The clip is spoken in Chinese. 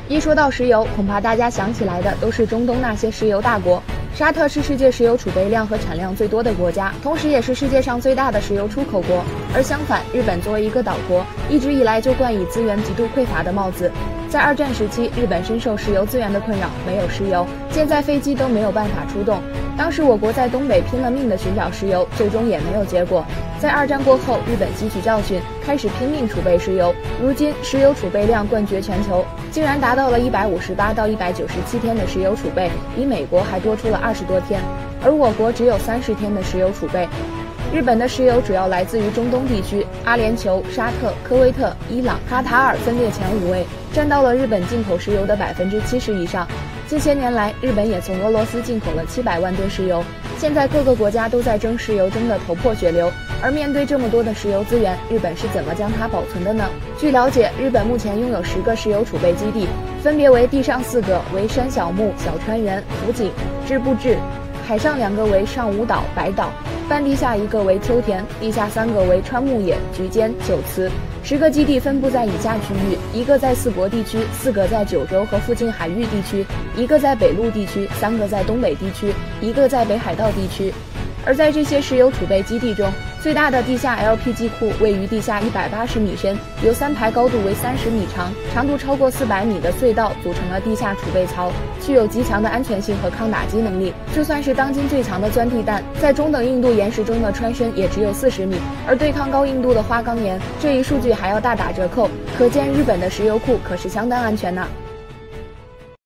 一说到石油，恐怕大家想起来的都是中东那些石油大国。沙特是世界石油储备量和产量最多的国家，同时也是世界上最大的石油出口国。而相反，日本作为一个岛国，一直以来就冠以资源极度匮乏的帽子。在二战时期，日本深受石油资源的困扰，没有石油，舰载飞机都没有办法出动。当时我国在东北拼了命的寻找石油，最终也没有结果。在二战过后，日本吸取教训，开始拼命储备石油。如今，石油储备量冠绝全球，竟然达到了158到197天的石油储备，比美国还多出了20多天。而我国只有30天的石油储备。日本的石油主要来自于中东地区，阿联酋、沙特、科威特、伊朗、卡塔尔分列前5位，占到了日本进口石油的70%以上。近些年来，日本也从俄罗斯进口了700万吨石油。现在各个国家都在争石油，争得头破血流。而面对这么多的石油资源，日本是怎么将它保存的呢？据了解，日本目前拥有10个石油储备基地，分别为地上4个为山小木、小川原、福井、志布志，海上2个为上武岛、白岛，半地下1个为秋田，地下3个为川木野、菊间、九慈。10个基地分布在以下区域：1个在四国地区，4个在九州和附近海域地区，1个在北陆地区，3个在东北地区，1个在北海道地区。而在这些石油储备基地中，最大的地下 LPG 库位于地下180米深，由3排高度为30米长、长度超过400米的隧道组成了地下储备槽，具有极强的安全性和抗打击能力。就算是当今最强的钻地弹，在中等硬度岩石中的穿深也只有40米，而对抗高硬度的花岗岩，这一数据还要大打折扣。可见日本的石油库可是相当安全呐。